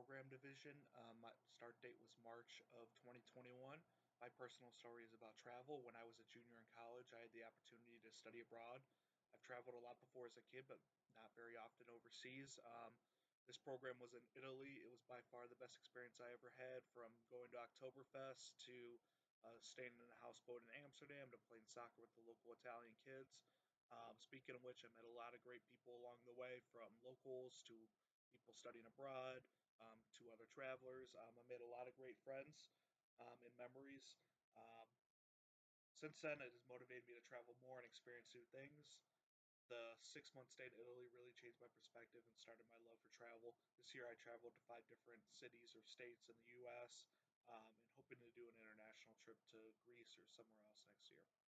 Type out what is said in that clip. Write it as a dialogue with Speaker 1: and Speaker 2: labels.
Speaker 1: program division. My start date was March of 2021. My personal story is about travel. When I was a junior in college, I had the opportunity to study abroad. I've traveled a lot before as a kid, but not very often overseas. This program was in Italy. It was by far the best experience I ever had, from going to Oktoberfest to staying in a houseboat in Amsterdam to playing soccer with the local Italian kids. Speaking of which, I met a lot of great people along the way, from locals to people studying abroad, to other travelers. I made a lot of great friends and memories. Um, since then, it has motivated me to travel more and experience new things. The 6 month stay in Italy really changed my perspective and started my love for travel. This year, I traveled to 5 different cities or states in the U.S. And hoping to do an international trip to Greece or somewhere else next year.